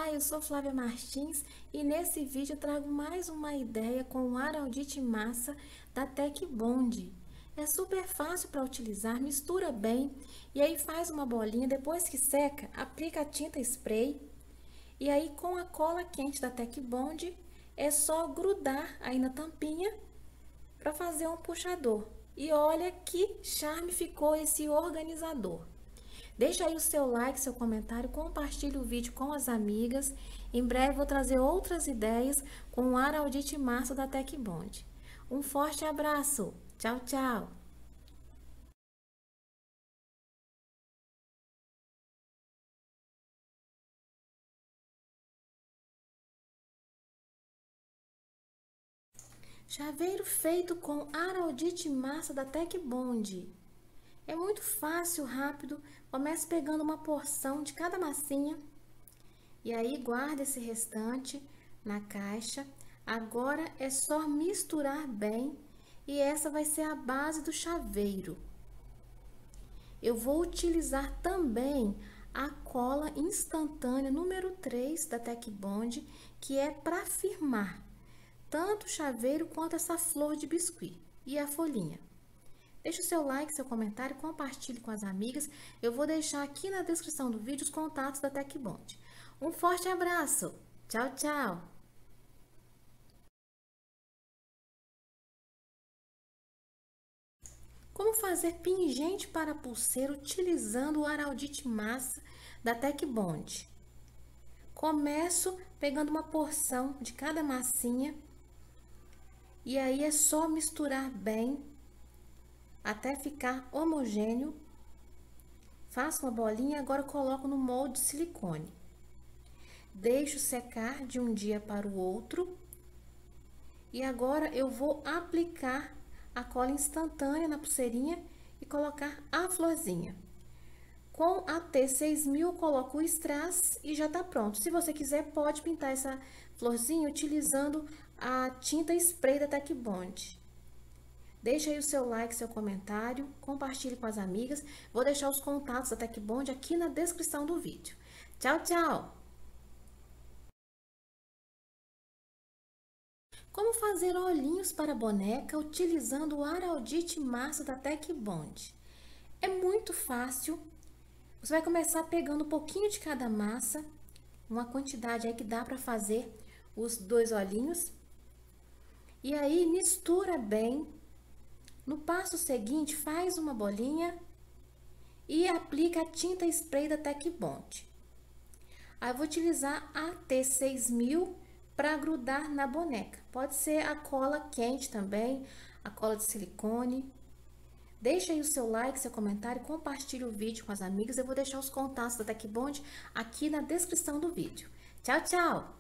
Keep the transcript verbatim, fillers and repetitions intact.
Olá, eu sou Flávia Martins e nesse vídeo eu trago mais uma ideia com o araldite massa da Tec Bond. É super fácil para utilizar, mistura bem e aí faz uma bolinha, depois que seca, aplica a tinta spray e aí com a cola quente da Tec Bond é só grudar aí na tampinha para fazer um puxador. E olha que charme ficou esse organizador. Deixa aí o seu like, seu comentário, compartilhe o vídeo com as amigas. Em breve vou trazer outras ideias com o araldite massa da Tec Bond. Um forte abraço. Tchau, tchau. Chaveiro feito com araldite massa da Tec Bond. É muito fácil, rápido. Comece pegando uma porção de cada massinha. E aí, guarda esse restante na caixa. Agora é só misturar bem. E essa vai ser a base do chaveiro. Eu vou utilizar também a cola instantânea número três da Tec Bond, que é para firmar tanto o chaveiro quanto essa flor de biscuit e a folhinha. Deixe o seu like, seu comentário, compartilhe com as amigas. Eu vou deixar aqui na descrição do vídeo os contatos da Tec Bond. Um forte abraço! Tchau, tchau! Como fazer pingente para pulseira utilizando o araldite massa da Tec Bond? Começo pegando uma porção de cada massinha e aí é só misturar bem até ficar homogêneo. Faço uma bolinha, agora coloco no molde de silicone. Deixo secar de um dia para o outro. E agora eu vou aplicar a cola instantânea na pulseirinha e colocar a florzinha. Com a T seis mil, coloco o strass e já tá pronto. Se você quiser, pode pintar essa florzinha utilizando a tinta spray da Tec Bond. Deixa aí o seu like, seu comentário, compartilhe com as amigas. Vou deixar os contatos da Tec Bond aqui na descrição do vídeo. Tchau, tchau! Como fazer olhinhos para boneca utilizando o araldite massa da Tec Bond? É muito fácil. Você vai começar pegando um pouquinho de cada massa, uma quantidade aí que dá para fazer os dois olhinhos. E aí mistura bem. No passo seguinte, faz uma bolinha e aplica a tinta spray da Tec Bond. Aí eu vou utilizar a T seis mil para grudar na boneca. Pode ser a cola quente também, a cola de silicone. Deixa aí o seu like, seu comentário, compartilhe o vídeo com as amigas. Eu vou deixar os contatos da Tec Bond aqui na descrição do vídeo. Tchau, tchau!